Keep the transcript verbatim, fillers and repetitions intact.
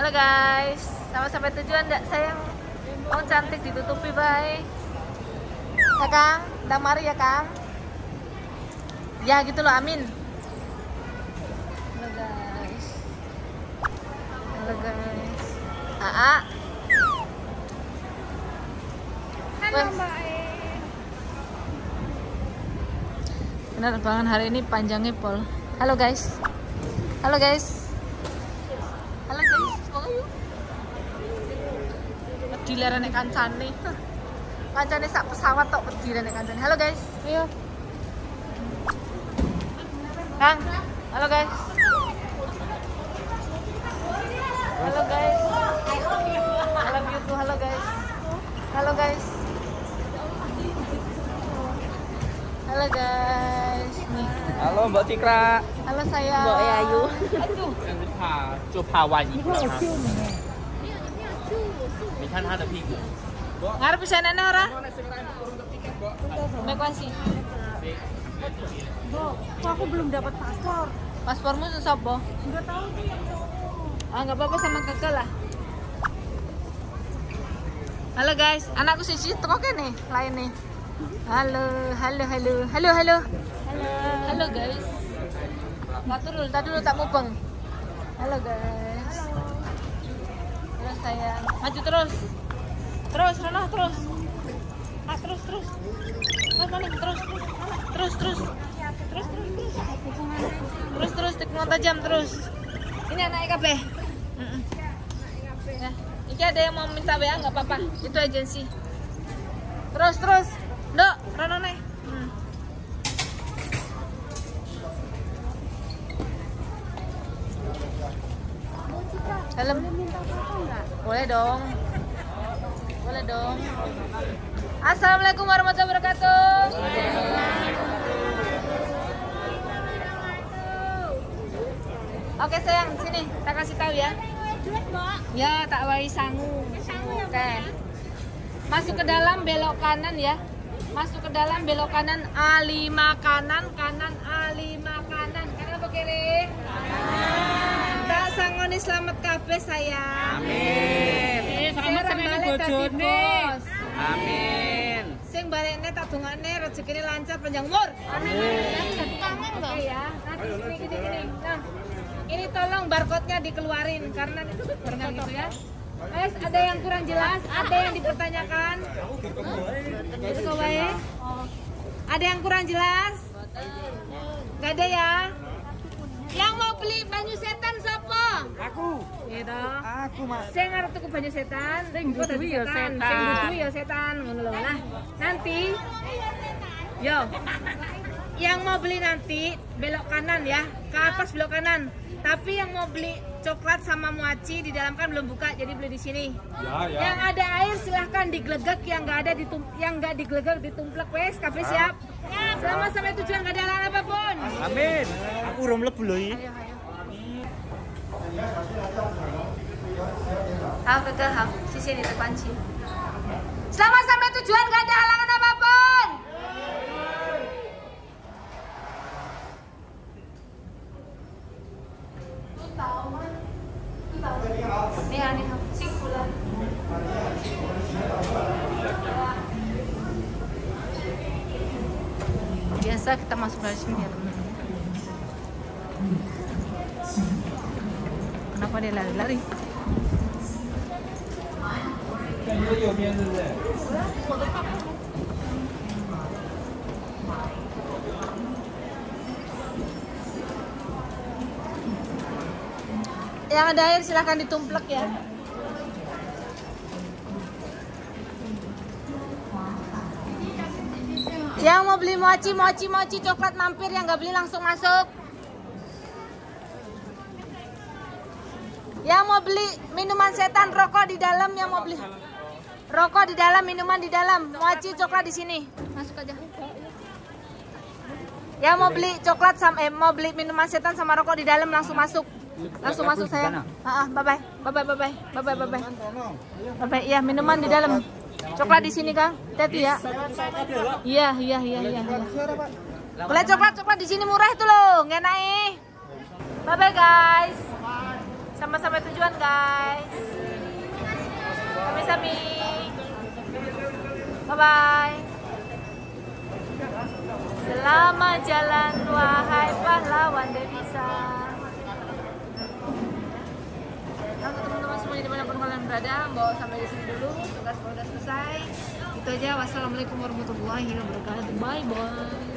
Halo guys, sama sampai tujuan enggak sayang? Oh cantik ditutupi bye. Ya Kang, udah mari ya Kang. Ya gitu loh, amin. Halo guys. Halo guys. Aa. Halo Mbak E. Penerbangan hari ini panjangnya Pol. Halo guys. Halo guys. Halo guys. Kok ayo? Pedilan nek kancane. Kancane sak pesawat tok pedilan nek kancane. Halo guys. Ayo. Kang. Halo guys. Halo guys. I love you too. Halo guys. Halo guys. Halo guys. Nih. Halo Mbak Cikra. Halo sayang. Mbak E Ayu. Aduh. 怕就怕万一了哈。你看他的屁股。 Ngarep bisa nenek ora? Mekuasi. Bo, kok aku belum dapat paspor? Paspormu sapa? Enggak tahu sih yang cowok. Ah, enggak apa-apa sama kakak lah. Halo guys, anakku siji teko kene, lain nih. Halo, halo, halo. Halo, halo. Halo. Halo guys. Tak dulu, tak dulu tak mubeng. Halo guys. Halo sayang. Maju terus. Terus, Rono, terus. Ah, terus, terus. Mas, mana? Terus, terus. Terus, terus. Terus, terus, terus. Terus, terus, tikungan tajam terus. Ini anaknya kabeh. Heeh. Ya, iki ada yang mau minta W A nggak apa-apa. Itu agensi. Terus, terus. Nduk, Rono nih. Hmm. Dalam. Minta foto enggak? Boleh dong. Boleh dong. Assalamualaikum warahmatullahi wabarakatuh. Oke sayang, sini tak kasih tahu ya. Ya tak wai sangu. Oke. Masuk ke dalam belok kanan ya. Masuk ke dalam belok kanan A lima kanan, kanan A lima kanan. Kanan apa kiri? Tak sangoni selamat kabeh sayang. Amin. Eh, selamat sampai bojone. Amin. Sing balikne tak dongakne rezekine lancar panjang umur. Amin. Kangen dong. Oke ya. Nanti sini gini gini. Nah, ini tolong barcode-nya dikeluarin karena dengan gitu ya. Guys, ada yang kurang jelas, ada yang dipertanyakan. Itu kau baik. Ada yang kurang jelas? Gak ada ya? Yang mau beli banyu setan siapa? Aku. Gitu. Aku mas. Saya ngarep tuku banyu setan. Sing Kok dadi dudu ya setan. Sing dudu ya setan ngono lho. Nah, nanti yo. Yang mau beli nanti belok kanan ya, ke atas belok kanan. Tapi yang mau beli coklat sama mochi di dalam kan belum buka, jadi beli di sini. Ya ya. Yang ada air silahkan diglegek, yang nggak ada ditum yang nggak diglegek ditumplek wes. Kafe siap? Selamat sampai tujuan, nggak ada halangan apapun. Amin. Aku udah mlebu lho iki. Ayo, ayo. Hao kakak, hao. Sisi ini terkunci. Selamat sampai tujuan, nggak ada halangan apapun. Nih, nih, sing pulang. Biasa kita masuk dari sini ya teman-teman. Kenapa dia lari-lari? Yang ada air silahkan ditumplek ya. Yang mau beli mochi, mochi, mochi coklat mampir, yang nggak beli langsung masuk. Yang mau beli minuman setan, rokok di dalam, yang mau beli rokok di dalam, minuman di dalam, mochi coklat di sini. Masuk aja. Yang mau beli coklat sama eh, mau beli minuman setan sama rokok di dalam langsung masuk. Langsung masuk saya. Heeh, bye bye. Bye bye bye bye. Bye bye bye bye. Bye bye. Iya, minuman di dalam. Coklat di sini, Kang. Hati ya. Iya, iya, iya, iya. Boleh coklat-coklat di sini murah itu loh, nggak naik. Bye bye guys. Sama-sama tujuan guys. Sami-sami. Bye-bye. Selamat jalan wahai pahlawan devisa. Untuk teman-teman semuanya dimanapun kalian berada, bawa sampai di sini dulu. Tugas sudah selesai. Itu aja. Wassalamualaikum warahmatullahi wabarakatuh. Bye bye.